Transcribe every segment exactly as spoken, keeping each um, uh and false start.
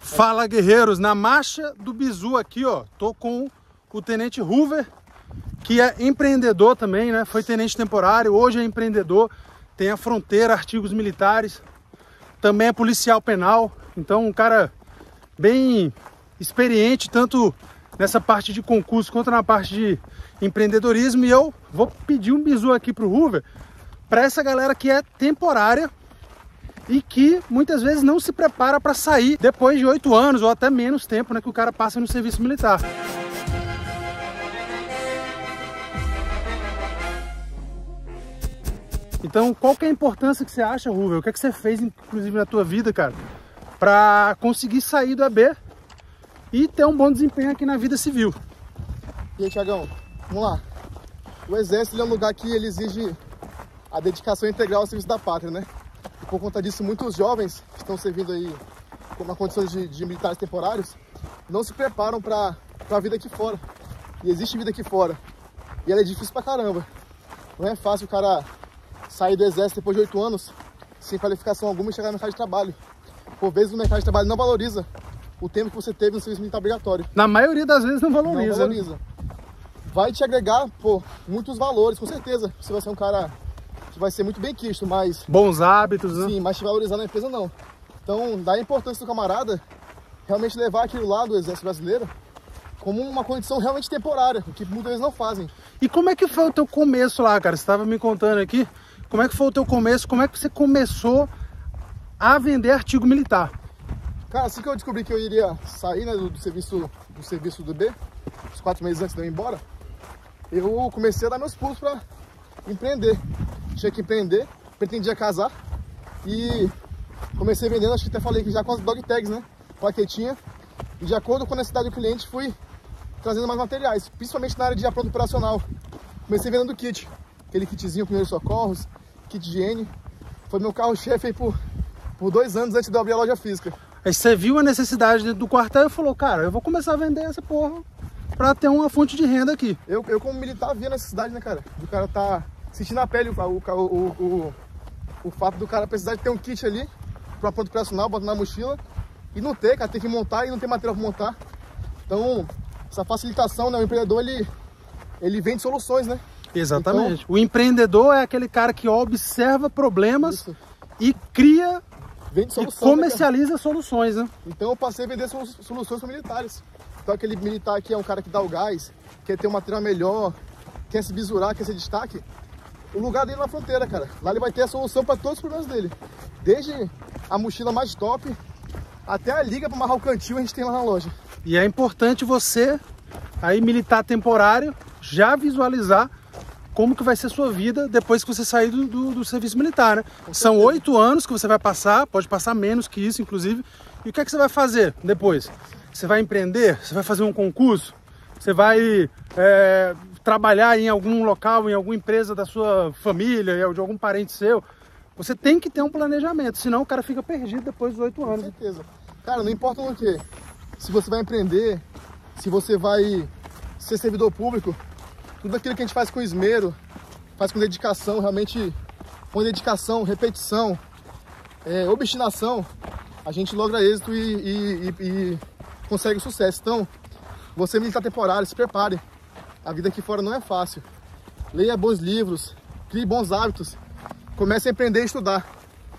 Fala, guerreiros, na marcha do Bizu aqui, ó, tô com o Tenente Hoover, que é empreendedor também, né? Foi tenente temporário, hoje é empreendedor, tem a Fronteira, Artigos Militares, também é policial penal, então um cara bem experiente, tanto nessa parte de concurso quanto na parte de empreendedorismo. E eu vou pedir um bizu aqui pro Hoover, para essa galera que é temporária e que muitas vezes não se prepara para sair depois de oito anos ou até menos tempo, né, que o cara passa no serviço militar. Então, qual que é a importância que você acha, Hoover? O que é que você fez, inclusive, na tua vida, cara, para conseguir sair do A B e ter um bom desempenho aqui na vida civil? E aí, Thiagão, vamos lá. O Exército é um lugar que ele exige a dedicação integral ao serviço da pátria, né? E por conta disso, muitos jovens que estão servindo aí na condições de, de militares temporários não se preparam para a vida aqui fora. E existe vida aqui fora. E ela é difícil pra caramba. Não é fácil o cara sair do Exército depois de oito anos sem qualificação alguma e chegar no mercado de trabalho. Por vezes o mercado de trabalho não valoriza o tempo que você teve no serviço militar obrigatório. Na maioria das vezes não valoriza. Não valoriza. Né? Vai te agregar, pô, muitos valores, com certeza. Você vai ser um cara que vai ser muito bem quisto, mas... Bons hábitos, né? Sim, mas te valorizar na empresa, não. Então, dá a importância do camarada realmente levar aquilo lá do Exército Brasileiro como uma condição realmente temporária, o que muitas vezes não fazem. E como é que foi o teu começo lá, cara? Você estava me contando aqui, como é que foi o teu começo, como é que você começou a vender artigo militar? Cara, assim que eu descobri que eu iria sair, né, do, do, serviço, do serviço do B, uns quatro meses antes de eu ir embora, eu comecei a dar meus pulos para empreender. Tinha que empreender, pretendia casar e comecei vendendo, acho que até falei que já com as dog tags, né, plaquetinha, e de acordo com a necessidade do cliente fui trazendo mais materiais, principalmente na área de apronto operacional. Comecei vendendo kit, aquele kitzinho primeiros socorros, kit de higiene, foi meu carro-chefe aí por, por dois anos antes de eu abrir a loja física. Aí você viu a necessidade dentro do quartel e falou, cara, eu vou começar a vender essa porra pra ter uma fonte de renda aqui. Eu, eu como militar, vi a necessidade, né, cara? Do cara tá sentindo na pele o, o, o, o, o fato do cara precisar de ter um kit ali para apronto operacional, botar na mochila e não ter, cara, ter que montar e não ter material para montar. Então, essa facilitação, né, o empreendedor, ele, ele vende soluções, né? Exatamente. Então, o empreendedor é aquele cara que observa problemas isso. e cria vende solução, e comercializa né, soluções, né? Então eu passei a vender soluções para militares. Então aquele militar que é um cara que dá o gás, quer ter um material melhor, quer se bisurar, quer ser destaque, o lugar dele é na fronteira, cara. Lá ele vai ter a solução para todos os problemas dele. Desde a mochila mais top, até a liga para amarrar o cantil a gente tem lá na loja. E é importante você, aí militar temporário, já visualizar como que vai ser a sua vida depois que você sair do, do, do serviço militar, né? São oito anos que você vai passar, pode passar menos que isso, inclusive. E o que é que você vai fazer depois? Você vai empreender? Você vai fazer um concurso? Você vai é, trabalhar em algum local, em alguma empresa da sua família, de algum parente seu? Você tem que ter um planejamento, senão o cara fica perdido depois dos oito anos. Com certeza. Cara, não importa o quê. Se você vai empreender, se você vai ser servidor público, tudo aquilo que a gente faz com esmero, faz com dedicação, realmente com dedicação, repetição, é, obstinação, a gente logra êxito e, e, e, e consegue sucesso. Então, você militar temporário, se prepare. A vida aqui fora não é fácil. Leia bons livros, crie bons hábitos, comece a empreender e estudar.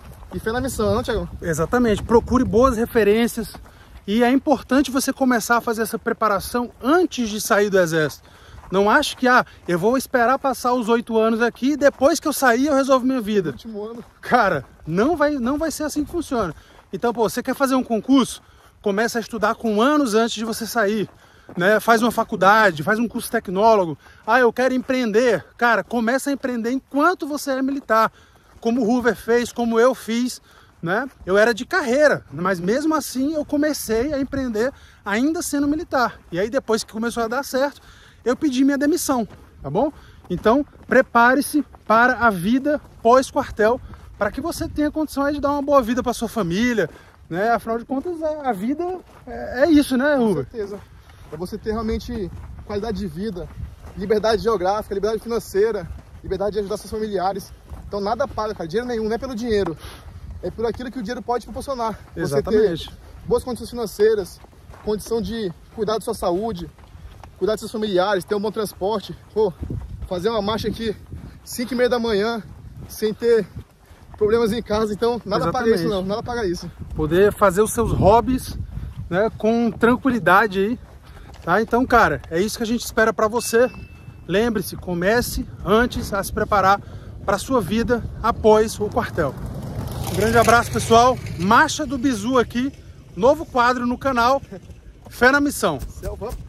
E fé na missão, não, Thiago? Exatamente. Procure boas referências. E é importante você começar a fazer essa preparação antes de sair do Exército. Não acho que, ah, eu vou esperar passar os oito anos aqui e depois que eu sair eu resolvo minha vida. Último ano. Cara, não vai, não vai ser assim que funciona. Então, pô, você quer fazer um concurso? Começa a estudar com anos antes de você sair. Né? Faz uma faculdade, faz um curso tecnólogo. Ah, eu quero empreender. Cara, começa a empreender enquanto você é militar. Como o Hoover fez, como eu fiz. Né? Eu era de carreira, mas mesmo assim eu comecei a empreender ainda sendo militar. E aí depois que começou a dar certo, eu pedi minha demissão, tá bom? Então, prepare-se para a vida pós-quartel, para que você tenha condição aí de dar uma boa vida para sua família, né? Afinal de contas, a vida é, é isso, né, Hoover? Com certeza. É você ter realmente qualidade de vida, liberdade geográfica, liberdade financeira, liberdade de ajudar seus familiares. Então, nada paga, cara. Dinheiro nenhum, não é pelo dinheiro. É por aquilo que o dinheiro pode proporcionar. Exatamente. Você ter boas condições financeiras, condição de cuidar da sua saúde, cuidar dos seus familiares, ter um bom transporte. Pô, fazer uma marcha aqui cinco e meia da manhã, sem ter problemas em casa, então nada Exatamente. paga isso não, nada paga isso. Poder fazer os seus hobbies, né, com tranquilidade aí, tá? Então, cara, é isso que a gente espera para você. Lembre-se, comece antes a se preparar para a sua vida após o quartel. Um grande abraço, pessoal. Marcha do Bizu aqui, novo quadro no canal, Fé na Missão. Selva.